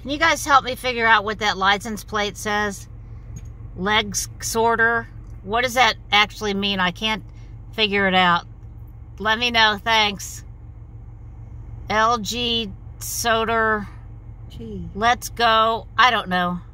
Can you guys help me figure out what that license plate says? Legs sorter. What does that actually mean? I can't figure it out. Let me know. Thanks. LG Soder. Gee. Let's go. I don't know.